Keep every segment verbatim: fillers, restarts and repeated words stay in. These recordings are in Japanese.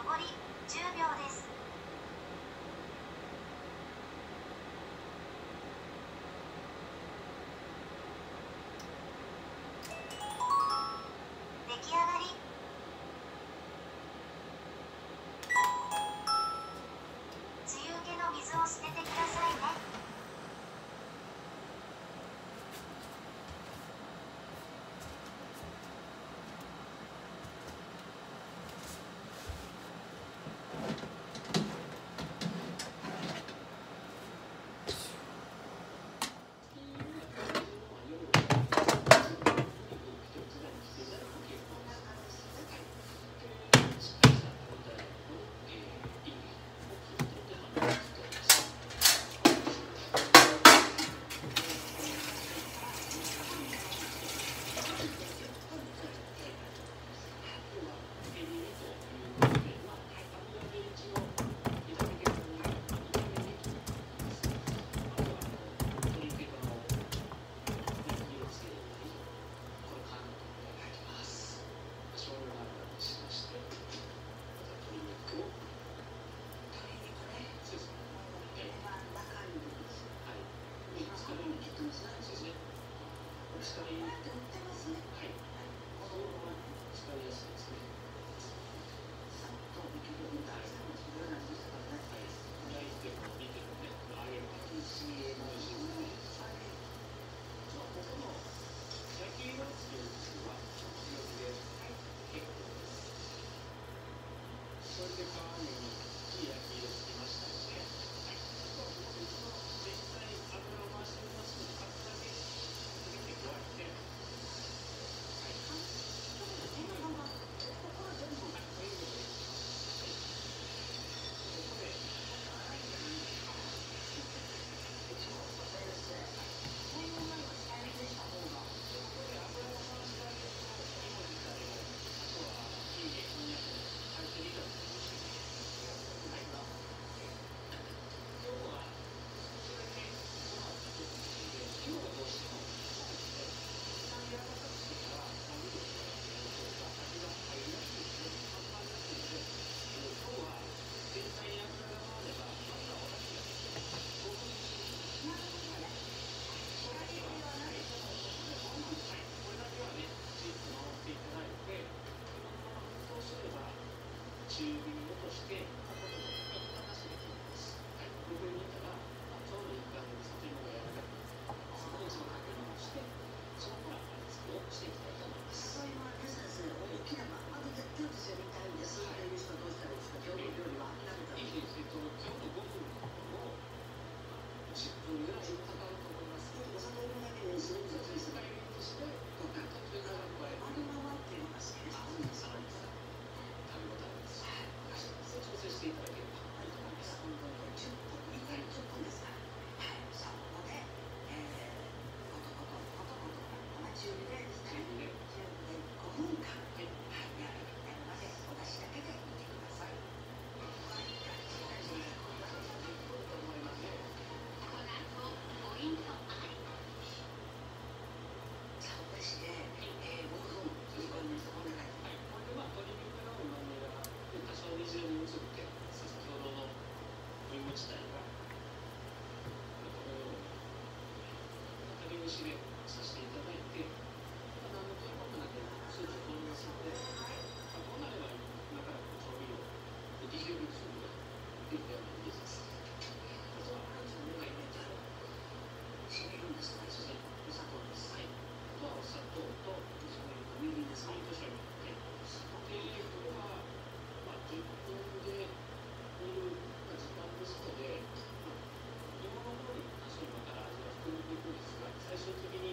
残りじゅうびょうです。出来上がり。梅雨気の水を捨ててくださいね。 中火に落として、ここで一回溶かしていきます。はい、ここに入れたら、ちょうどいい感じで里芋が柔らかくなって、そこでそのかけ直して、そこから味付けをしていきたいと思います。 里芋はですね、大きなままで絶対私は見たいんです。っていう人はどうしたらいいですか？郷土料理は諦めたら。 いいですね。今日のごふんのところをじゅっぷんぐらいかかると思います。 お里芋だけにするんですよ。 使い切りとして、こうかけてから加えあのままっていうのが好きです。 あ、そうです。はい。食べ応えです。調整していただければいいと思います。 じゅっぷん、にかいじゅっぷんですか。はい。さあ、ここで、えー、コトコトコトコトコト、中火でですね。中火でごふんかん、はい、やるまでお出汁だけで煮てください。この後、ポイント。さあ、お出汁で、えー、ごふん煮込んでお願い。 はい。これでまあ鶏肉の旨味が多少水に移って、先ほどのお芋自体がこのように竹串で刺していただいて、まあ、何のということなくスープを取りますので、まあ、こうなれば今から調味料をできる準備ができたように見えます。あとは調味料が入れて締めるんですか？ そしてお砂糖です。はい。あとはお砂糖とみりんですか？ みりんと醤油。はい。で、これはまあじゅっぷんで煮る時間ですので、まあ、今の通り多少今から味が含んでいくんですが、最終的に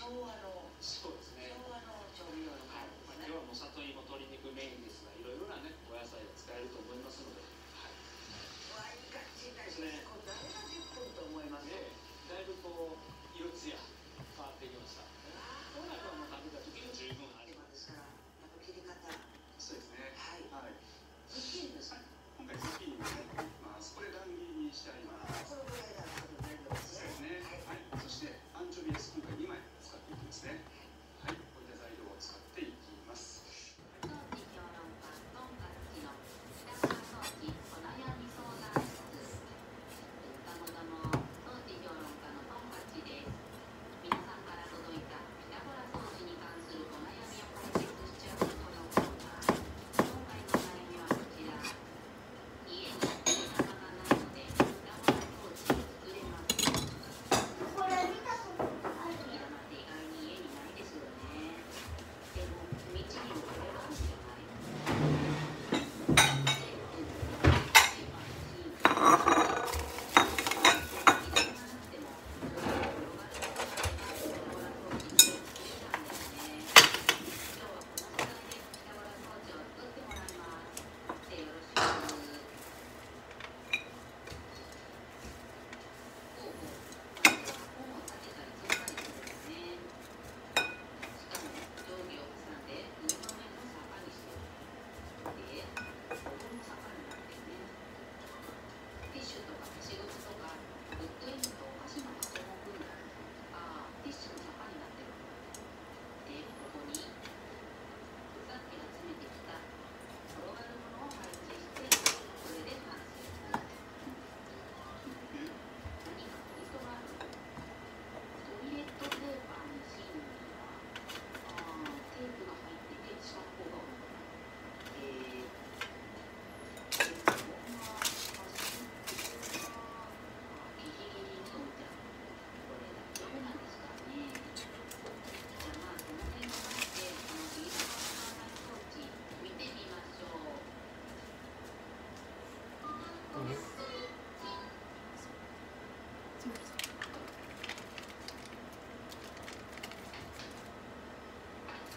昭和のそうですね。 昭和の調味料のはい。まあ、今日はもう里芋、鶏肉メインですが、いろいろなね、お野菜が使えると思いますので。はい。 わあ、いい感じですね。これ誰がじゅっぷんと思います。 ね、だいぶこう色艶変わってきました。この後はもう食べた時に十分味が。 ですから、やっぱ切り方。 そうですね。 はい。 はい。 ズッキーニですか。 今回ズッキーニを入れていきます。これ乱切りにしてあります。 このぐらいだと面倒ですね。 そうですね。はい。そしてアンチョビです。今回にまい使っていきますね。はい。こういった材料を使っていきます。 当時評論家トンカッチの北村当時お悩み相談室。どうもどうも、当時評論家のトンカッチです。皆さんから届いたピタゴラ装置に関するお悩みを解決しちゃうこのコーナー。今回のお悩みはこちら。家にお玉がないのでピタゴラ装置を作れます。 これ見たことある。 ピタゴラって意外に家にないですよね。でも道にもこれがあるんじゃない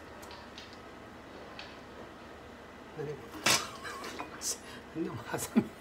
何でも挟み